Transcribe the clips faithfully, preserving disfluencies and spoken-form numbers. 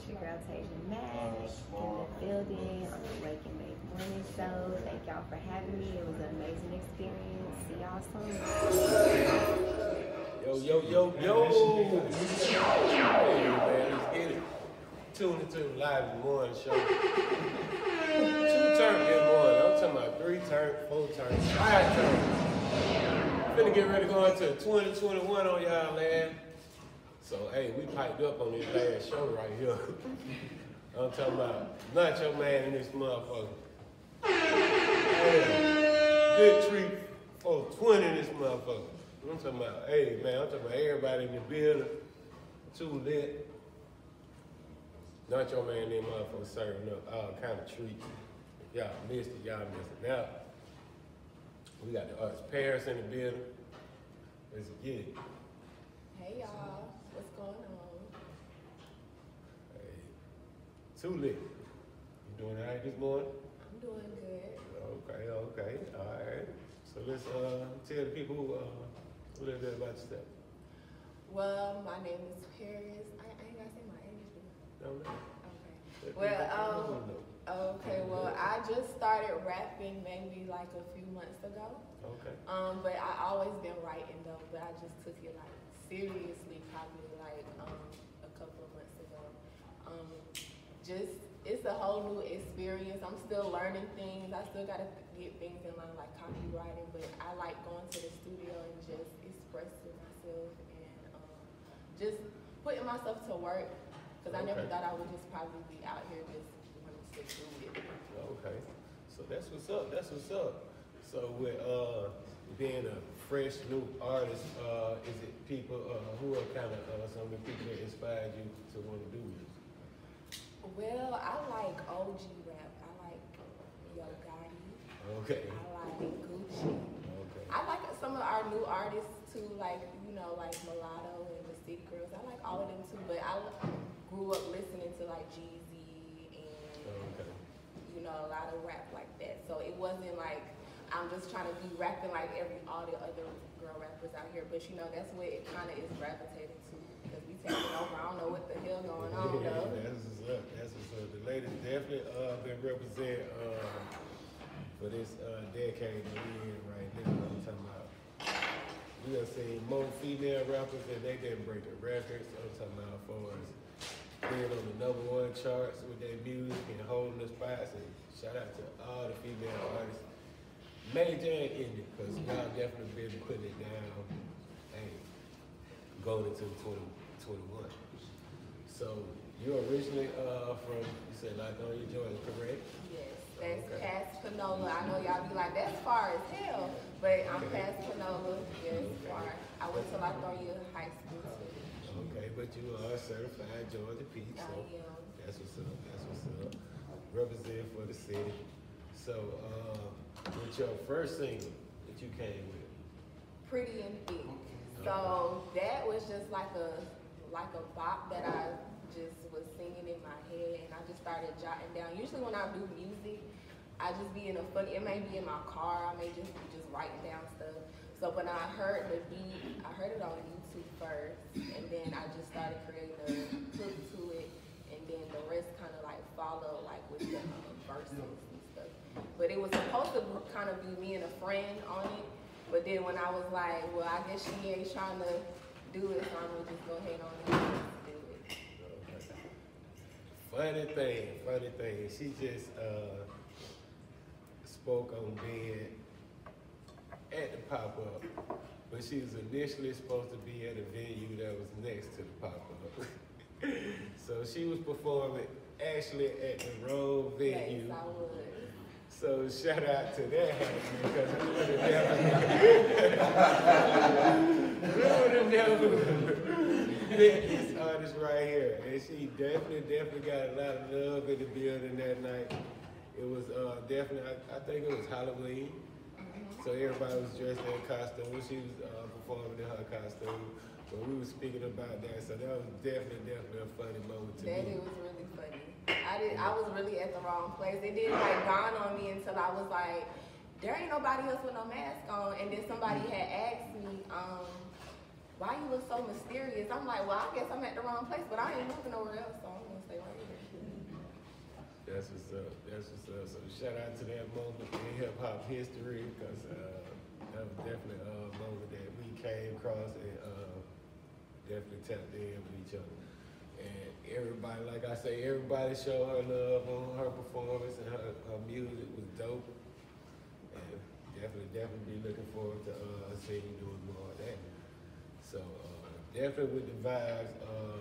It's your girl Tasia Mack in the building on the Wake and Bake Morning Show. Thank y'all for having me. It was an amazing experience. See y'all soon. Yo, yo, yo, yo! Hey, man, let's get it. Tune into the live in the morning show. Two turn this morning. I'm talking about three turn, four turn, five turn. Finna get ready to go into twenty twenty-one on y'all, man. So, hey, we piped up on this last show right here. I'm talking about Nacho Man in this motherfucker. Hey, good treat for twenty in this motherfucker. I'm talking about, hey, man, I'm talking about everybody in the building. Too lit. Nacho Man in this motherfucker serving up all kind of treats. If y'all missed it, y'all missed it. Now, we got the artist Paris in the building. Let's get it. Hey, y'all. What's going on? Hey, too lit. You doing all right this morning? I'm doing good. Okay, okay, all right. So let's uh, tell the people uh, a little bit about yourself. Well, my name is Paris. I, I ain't gotta say my age. No, no. Okay. Well, um, okay. Well, I just started rapping maybe like a few months ago. Okay. Um, but I always been writing though. But I just took it like seriously probably like um a couple of months ago. Um, just it's a whole new experience. I'm still learning things. I still gotta get things in line like copywriting, but I like going to the studio and just expressing myself and um, just putting myself to work because I never Okay. thought I would just probably be out here just wanting to do it. Okay. So that's what's up. That's what's up. So with uh, being a fresh new artist, uh, is it people uh, who are kind of uh, some of the people that inspired you to want to do music? Well, I like O G rap. I like Yo Gotti. Okay. I like Gucci. Okay. I like some of our new artists too, like, you know, like Mulatto and the City Girls. I like all of them too, but I grew up listening to like Jeezy and, Okay. you know, a lot of rap like that. So it wasn't like I'm just trying to be rapping like every all the other girl rappers out here, but you know, that's what it kind of is gravitating to because we taking over. I don't know what the hell going on though. That's what's up. That's what's up. The ladies definitely uh, been represent uh, for this uh, decade that we in right now. I'm talking about. We done seen more female rappers and they didn't break the records. I'm talking about for us being on the number one charts with their music and holding the spots. And shout out to all the female artists, major and indie, because y'all definitely been putting it down and going into twenty twenty-one. So you're originally uh, from, you said Lithonia, Georgia, correct? Yes, that's Okay. past Panola. I know y'all be like, that's far as hell, but I'm Okay. past Panola. Yes, Okay. far. I went to Lithonia High School too. Okay, but you are certified Georgia Peak, I so am. that's what's up, that's what's up. Represent for the city. So, uh, with your first single that you came with? Pretty and Thick. So that was just like a like a bop that I just was singing in my head, and I just started jotting down. Usually when I do music, I just be in a funny. It may be in my car. I may just be just writing down stuff. So when I heard the beat, I heard it on YouTube first, and then I just started creating a hook to it, and then the rest kind of like followed like with the um, verses and stuff. But it was supposed to kind of be me and a friend on it. But then when I was like, well, I guess she ain't trying to do it, so I'm gonna just go ahead on and do it. Funny thing, funny thing, she just uh, spoke on being at the pop-up, but she was initially supposed to be at a venue that was next to the pop-up. So she was performing actually at the wrong venue. Yes, I would. So shout out to that because we would have never, we would have never met this artist right here. And she definitely, definitely got a lot of love in the building that night. It was uh, definitely, I, I think it was Halloween. So everybody was dressed in costume. She was uh, performing in her costume. But we were speaking about that. So that was definitely, definitely a funny moment to That me. it was really funny. I did. I was really at the wrong place. It didn't like dawn on me until I was like, there ain't nobody else with no mask on. And then somebody had asked me, um, why you look so mysterious? I'm like, well, I guess I'm at the wrong place, but I ain't moving nowhere else, so I'm gonna stay right here. That's what's up. That's what's up. So shout out to that moment in hip hop history, because uh, that was definitely a moment that we came across and uh, definitely tapped in with each other. And everybody, like I say, everybody showed her love on her performance, and her, her music was dope. And definitely, definitely be looking forward to uh, seeing you doing more of that. So uh, definitely with the vibes, uh,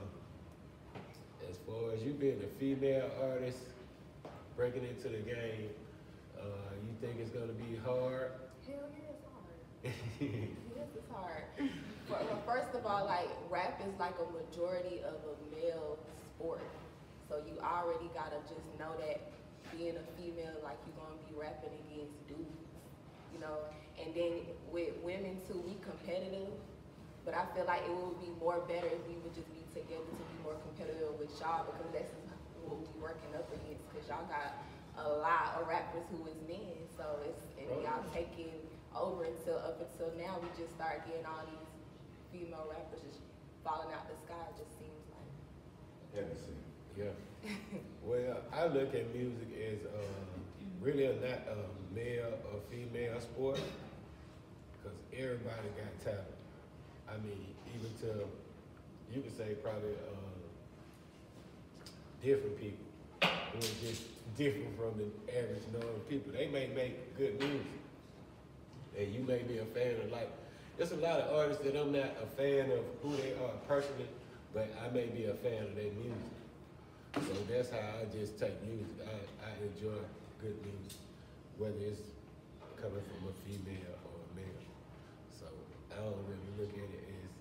as far as you being a female artist, breaking into the game, uh, you think it's gonna be hard? Hell yeah, it's hard. Yes, it's hard. For, well, first of all, like rap is like a majority of a male sport, so you already gotta just know that being a female, like you're gonna be rapping against dudes, you know. And then with women too, we competitive, but I feel like it would be more better if we would just be together to be more competitive with y'all, because that's what we working up against. Because y'all got a lot of rappers who is men, so it's and y'all taking over until up until now we just start getting all these female rappers just falling out the sky. It just seems like. Haven't seen. Yeah. Well, I look at music as uh, really a not a male or female sport, because everybody got talent. I mean, even to, you could say probably uh, different people who are just different from the average normal people. They may make good music, and you may be a fan of, like, there's a lot of artists that I'm not a fan of who they are personally, but I may be a fan of their music. So that's how I just take music. I, I enjoy good music, whether it's coming from a female or a male. So I don't really look at it as,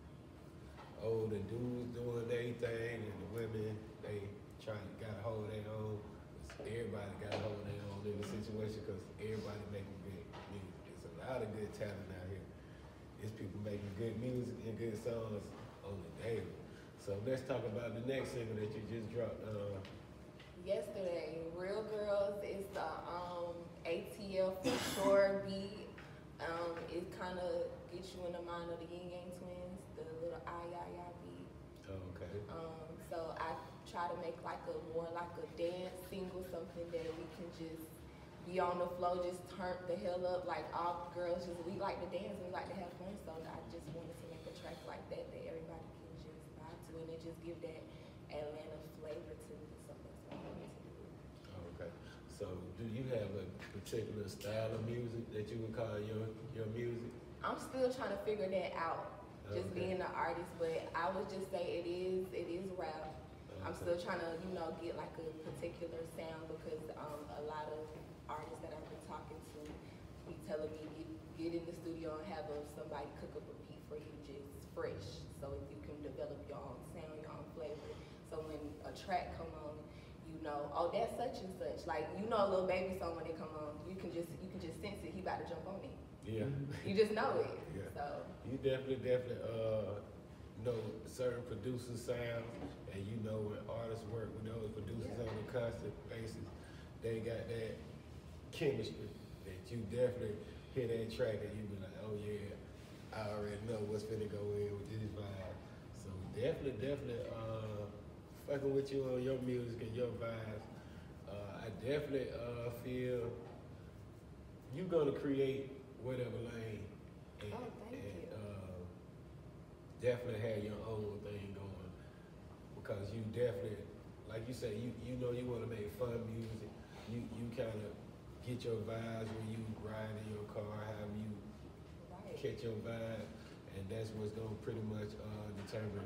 oh, the dudes doing their thing and the women, they trying to gotta hold their own. Everybody gotta hold their own in the situation, because everybody making good music. There's a lot of good talent out here. There's people making good music and good songs on the daily. So let's talk about the next single that you just dropped. Uh, Yesterday, Real Girls is the um, A T L for sure beat. Um, it kind of gets you in the mind of the Yin Yang Twins, the little ay ay ay beat. oh, okay. Um, so I try to make like a more like a dance single, something that we can just be on the flow, just turn the hell up. Like all girls, just we like to dance and we like to have fun. So I just wanted to make a track like that that everybody can just vibe to, and it just give that Atlanta flavor to it. So that's what I wanted to do. Oh, okay. So do you have a particular style of music that you would call your your music? I'm still trying to figure that out. Just Okay. being an artist, but I would just say it is it is rap. I'm Okay. still trying to, you know, get like a particular sound, because um, a lot of artists that I've been talking to be telling me get, get in the studio and have a, somebody cook up a beat for you, just fresh, so you can develop your own sound, your own flavor. So when a track come on, you know, oh, that's such and such. Like, you know, a little baby song when it come on, you can just you can just sense it. He about to jump on it. Yeah. You just know it. Yeah. So. You definitely, definitely uh, know certain producer sounds, and you know when artists work with those producers Yeah. on a constant basis, they got that chemistry that you definitely hear that track and you be like, oh yeah, I already know what's finna go in with this vibe. So definitely, definitely uh, fucking with you on your music and your vibes. Uh, I definitely uh, feel you're gonna create whatever lane. And, Oh, thank and, you. Uh, definitely have your own thing going, because you definitely, like you say, you you know you want to make fun music. You you kind of get your vibes when you ride in your car, how you Right. catch your vibe, and that's what's gonna pretty much uh, determine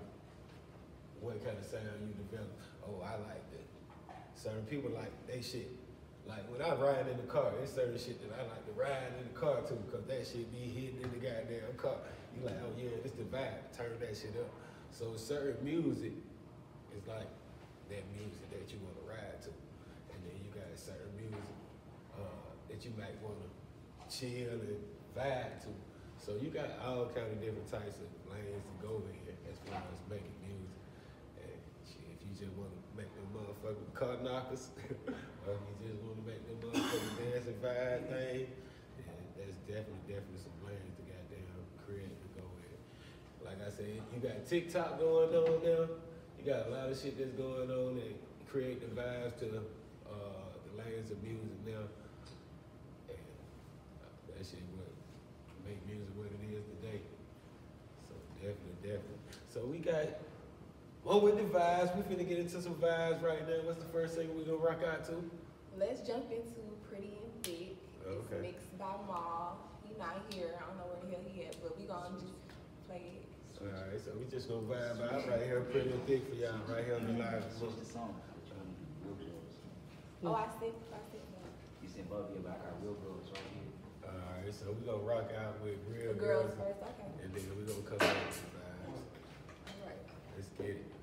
what kind of sound you develop. Oh, I like that. Certain people like they shit. Like when I ride in the car, there's certain shit that I like to ride in the car too, cause that shit be hitting in the goddamn car. You like, oh yeah, this the vibe. Turn that shit up. So certain music is like that music that you want to ride to, and then you got certain music uh, that you might want to chill and vibe to. So you got all kind of different types of lanes to go in as far as making music. And shit, if you just want to make them motherfucking car knockers, or if you just want to make them motherfucking dance and vibe thing, then that's definitely, definitely some lanes to goddamn create to go in. like I said, you got TikTok going on now. You got a lot of shit that's going on that create the vibes to uh, the lanes of music now. And that shit what make music what it is today. So definitely, definitely. So we got one with the vibes. We finna get into some vibes right now. What's the first thing we gonna rock out to? Let's jump into Pretty and Thick. It's Okay. mixed by Maul. He not here. I don't know where the hell he at, but we gonna just play it. Alright, so we just gonna vibe out right here, Pretty and Thick for y'all, right here on the live. Switch the song. Which one? Real girls. Oh, I said, I said that. You said Bubby, but I got real girls right here. Alright, so we gonna rock out with real The girls girls, first, okay. and then we gonna come back to the vibes. All right. Let's get it.